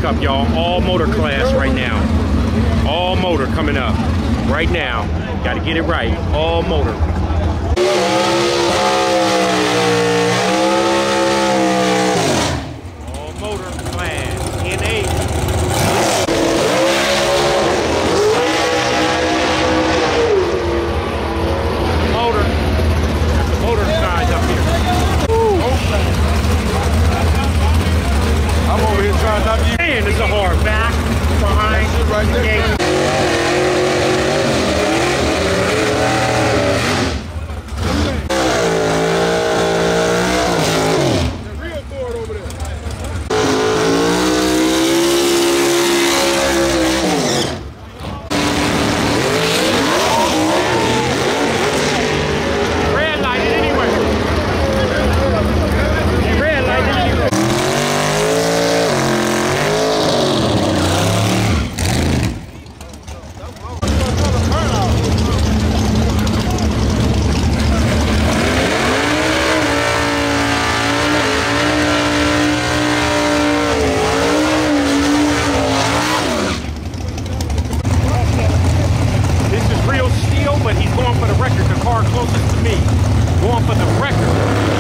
up, y'all. All motor class right now. All motor coming up right now. Got to get it right. All motor. All motor class. NA. Motor. That's the motor size up here. I'm over here trying not to. Man, it's a hard back, behind, right there. Real board over there. red lighted anyway. Red lighted anyway. This is real steel, but he's going for the record. The car closest to me. Going for the record.